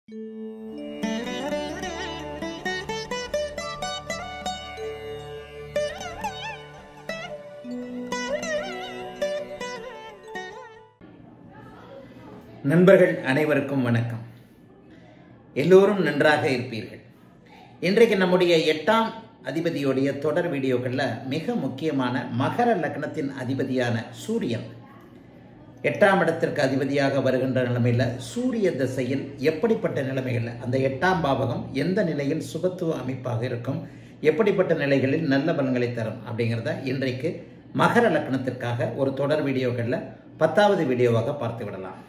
நண்பர்கள் அனைவருக்கும் வணக்கம். எல்லோரும் நன்றாக இருப்பீர்கள். இன்றைக்கு நம்முடைய 8ஆம் அதிபதியுடைய தொடர் வீடியோக்களில் மிக முக்கியமான மகர லக்னத்தின் அதிபதியான சூரியன் 8ஆம் இடத்திற்கு அதிபதியாக வருகின்ற நிலைமையில் சூரிய திசையில் எப்படிப்பட்ட நிலைமைகள், அந்த 8ஆம் பாவகம் எந்த நிலையில் சுபத்துவ அமைப்பாக இருக்கும், எப்படிப்பட்ட நிலைகளில் நல்ல பலன்களை தரும் அப்படிங்கிறத இன்றைக்கு மகர லக்னத்திற்காக ஒரு தொடர் வீடியோக்களில் 10வது வீடியோவாக பார்த்து விடலாம்.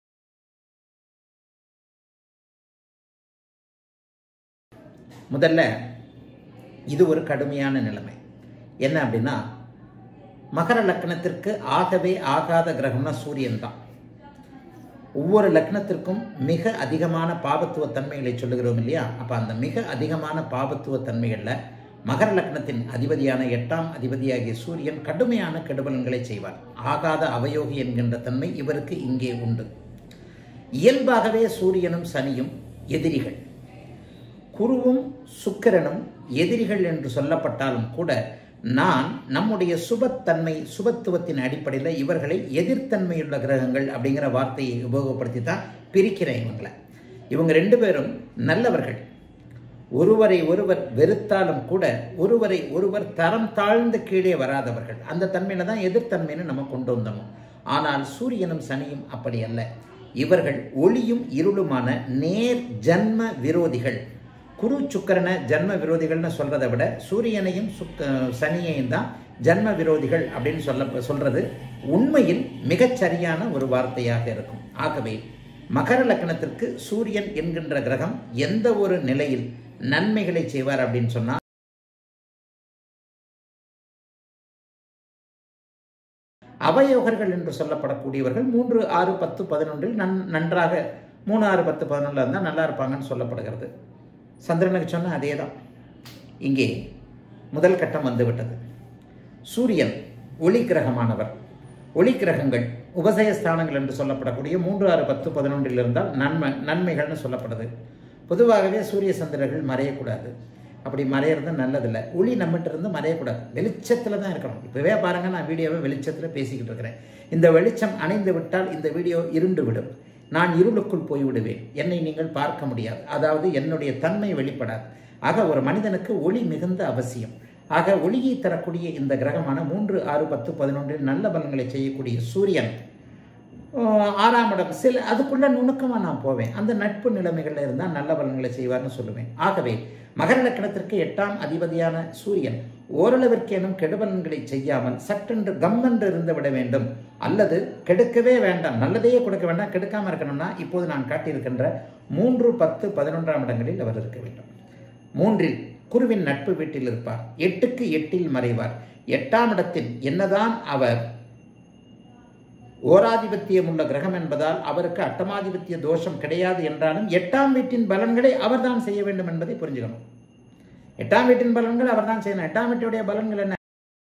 முதல்ல இது ஒரு கடுமையான நிலைமை. என்ன அப்படின்னா, மகர லக்னத்திற்கு ஆகவே ஆகாத கிரகம்னா சூரியன் தான். ஒவ்வொரு லக்னத்திற்கும் மிக அதிகமான பாபத்துவ தன்மைகளை சொல்லுகிறோம் இல்லையா? அப்போ அந்த மிக அதிகமான பாபத்துவ தன்மைகளில் மகர லக்னத்தின் அதிபதியான 8ஆம் அதிபதியாகிய சூரியன் கடுமையான கெடுபலன்களை செய்வார். ஆகாத அவயோகி என்கின்ற தன்மை இவருக்கு இங்கே உண்டு. இயல்பாகவே சூரியனும் சனியும் எதிரிகள். குருவும் சுக்கிரனும் எதிரிகள் என்று சொல்லப்பட்டாலும் கூட நான் நம்முடைய சுபத்துவத்தின் அடிப்படையில் இவர்களை எதிர்த்தன்மையுள்ள கிரகங்கள் அப்படிங்கிற வார்த்தையை உபயோகப்படுத்தி தான் பிரிக்கிறேன். இவங்க 2 பேரும் நல்லவர்கள். ஒருவரை ஒருவர் வெறுத்தாலும் கூட ஒருவரை ஒருவர் தரம் தாழ்ந்து கீழே வராதவர்கள். அந்த தன்மையில தான் எதிர்த்தன்மைன்னு நம்ம கொண்டு வந்தோம். ஆனால் சூரியனும் சனியும் அப்படி அல்ல. இவர்கள் ஒளியும் இருளுமான நேர் ஜன்ம விரோதிகள். குரு சுக்கிரனை ஜன்ம விரோதிகள்னு சொல்றதை விட சூரியனையும் சனியையும் தான் ஜன்ம விரோதிகள் அப்படின்னு சொல்றது உண்மையில் மிகச்சரியான ஒரு வார்த்தையாக இருக்கும். ஆகவே மகர லக்னத்திற்கு சூரியன் என்கின்ற கிரகம் எந்த ஒரு நிலையில் நன்மைகளை செய்வார் அப்படின்னு சொன்னா, அவயோகர்கள் என்று சொல்லப்படக்கூடியவர்கள் 3, 6, 10, 11 நன்றாக 3, 6, 10, 11 இருந்தால் நல்லா இருப்பாங்கன்னு சொல்லப்படுகிறது. சந்திரனுக்கு சொன்ன அதே தான். இங்கே முதல் கட்டம் வந்துவிட்டது. சூரியன் ஒளி கிரகமானவர். ஒளி கிரகங்கள் உபசயஸ்தானங்கள் என்று சொல்லப்படக்கூடிய 3, 6, 10, 11 இருந்தால் நன்மைகள்னு சொல்லப்படுது. பொதுவாகவே சூரிய சந்திரர்கள் மறையக்கூடாது. அப்படி மறையிறது நல்லதில்லை. ஒளி நம்மகிட்ட இருந்து மறையக்கூடாது. வெளிச்சத்தில் தான் இருக்கணும். இப்போவே பாருங்கள், நான் வீடியோவை வெளிச்சத்தில் பேசிக்கிட்டு இருக்கிறேன். இந்த வெளிச்சம் அணைந்து விட்டால் இந்த வீடியோ இருண்டு விடும். நான் இருளுக்குள் போய்விடுவேன். என்னை நீங்கள் பார்க்க முடியாது. அதாவது என்னுடைய தன்மை வெளிப்படாது. ஆக ஒரு மனிதனுக்கு ஒளி மிகுந்த அவசியம். ஆக ஒளியை தரக்கூடிய இந்த கிரகமான 3, 6, 10, 11 நல்ல பலன்களை செய்யக்கூடிய சூரியன் 6ஆம் இடம். அதுக்குள்ள நுணுக்கமாக நான் போவேன். அந்த நட்பு நிலைமைகளில் இருந்தால் நல்ல பலன்களை செய்வார்னு சொல்லுவேன். ஆகவே மகர லக்னத்திற்கு 8ஆம் அதிபதியான சூரியன் ஓரளவிற்கேனும் கெடுபலன்களை செய்யாமல் சட்டென்று கம்மென்று இருந்து விட வேண்டும். அல்லது கெடுக்கவே வேண்டாம், நல்லதையே கொடுக்க வேண்டாம், கெடுக்காமல் இருக்கணும்னா இப்போது நான் காட்டியிருக்கின்ற 3, 10, 11ஆம் இடங்களில் அவர் இருக்க வேண்டும். 3இல் குருவின் நட்பு வீட்டில் இருப்பார். 8க்கு 8இல் மறைவார். 8ஆம் இடத்தில் என்னதான் அவர் ஓராதிபத்தியம் உள்ள கிரகம் என்பதால் அவருக்கு அட்டமாதிபத்திய தோஷம் கிடையாது என்றாலும் 8ஆம் வீட்டின் பலன்களை அவர் தான் செய்ய வேண்டும் என்பதை புரிஞ்சுக்கணும். 8ஆம் வீட்டின் பலன்கள் அவர் தான் செய்யணும். 8ஆம் வீட்டுடைய பலன்கள் என்ன?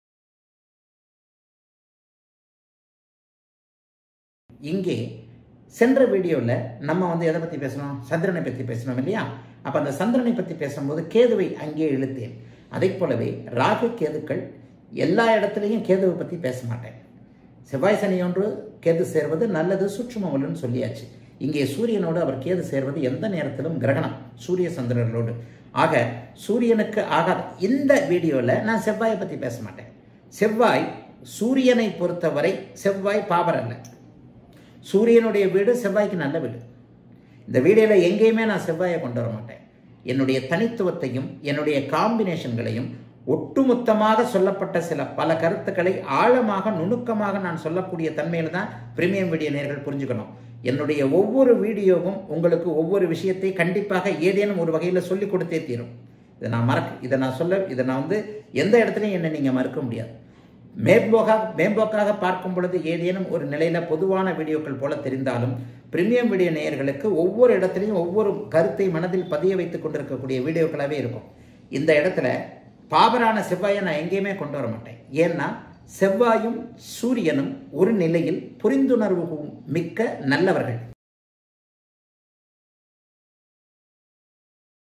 இங்கே சென்ற வீடியோவில் நம்ம எதை பற்றி பேசணும்? சந்திரனை பற்றி பேசணும் இல்லையா? அப்போ அந்த சந்திரனை பற்றி பேசும்போது கேதுவை அங்கே இழுத்தேன். அதை போலவே ராகு கேதுக்கள் எல்லா இடத்துலையும் கேதுவை பற்றி பேச மாட்டேன். செவ்வாய் சனி ஒன்று கேது சேர்வது நல்லது, சூட்சுமவல்னு சொல்லியாச்சு. இங்கே சூரியனோடு அவர் கேது சேர்வது எந்த நேரத்திலும் கிரகணம், சூரிய சந்திரர்களோடு. ஆக சூரியனுக்கு ஆகாத இந்த வீடியோவில் நான் செவ்வாயை பற்றி பேச மாட்டேன். செவ்வாய் சூரியனை பொறுத்தவரை செவ்வாய் பாவர் அல்ல. சூரியனுடைய வீடு செவ்வாய்க்கு நல்ல வீடு. இந்த வீடியோவில் எங்கேயுமே நான் செவ்வாயை கொண்டு வர மாட்டேன். என்னுடைய தனித்துவத்தையும் என்னுடைய காம்பினேஷன்களையும் ஒட்டுமொத்தமாக சொல்லப்பட்ட பல கருத்துக்களை ஆழமாக நுணுக்கமாக நான் சொல்லக்கூடிய தன்மையில தான் பிரீமியம் வீடியோ நேயர்கள் புரிஞ்சுக்கணும். என்னுடைய ஒவ்வொரு வீடியோவும் உங்களுக்கு ஒவ்வொரு விஷயத்தை கண்டிப்பாக ஏதேனும் ஒரு வகையில் சொல்லிக் கொடுத்தே தீரும். இதை நான் எந்த இடத்துலையும் என்னை நீங்கள் மறுக்க முடியாது. மேம்போக்காக பார்க்கும் பொழுது ஏதேனும் ஒரு நிலையில பொதுவான வீடியோக்கள் போல தெரிந்தாலும் பிரீமியம் வீடியோ நேயர்களுக்கு ஒவ்வொரு இடத்துலையும் ஒவ்வொரு கருத்தை மனதில் பதிய வைத்துக் கொண்டிருக்கக்கூடிய வீடியோக்களாகவே இருக்கும். இந்த இடத்துல பாபரான செவ்வாயை நான் எங்கேயுமே கொண்டு வர மாட்டேன். ஏன்னா செவ்வாயும் சூரியனும் ஒரு நிலையில் புரிந்துணர்வு மிக்க நல்லவர்கள்.